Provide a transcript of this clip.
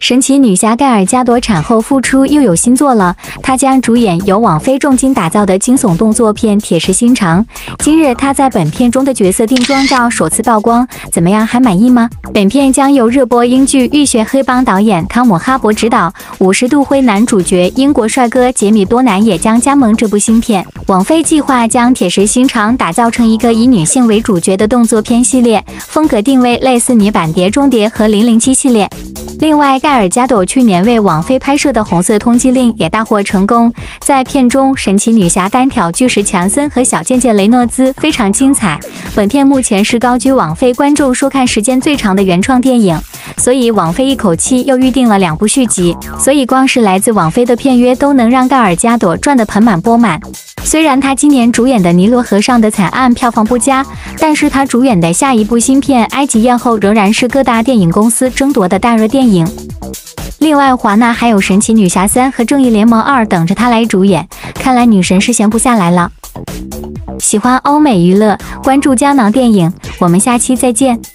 神奇女侠盖尔加朵产后复出，又有新作了。她将主演由网飞重金打造的惊悚动作片《铁石心肠》。今日她在本片中的角色定妆照首次曝光，怎么样？还满意吗？本片将由热播英剧《浴血黑帮》导演汤姆·哈伯执导，50度灰男主角英国帅哥杰米·多南也将加盟这部新片。网飞计划将《铁石心肠》打造成一个以女性为主角的动作片系列，风格定位类似女版《碟中谍》和《007》系列。另外，盖尔加朵去年为网飞拍摄的《红色通缉令》也大获成功。在片中，神奇女侠单挑巨石强森和小贱贱雷诺兹非常精彩。本片目前是高居网飞观众收看时间最长的原创电影，所以网飞一口气又预定了2部续集，所以光是来自网飞的片约都能让盖尔加朵赚得盆满钵满。虽然他今年主演的《尼罗河上的惨案》票房不佳，但是他主演的下一部新片《埃及艳后》仍然是各大电影公司争夺的大热电影。另外，华纳还有《神奇女侠3》和《正义联盟2》等着他来主演，看来女神是闲不下来了。喜欢欧美娱乐，关注胶囊电影，我们下期再见。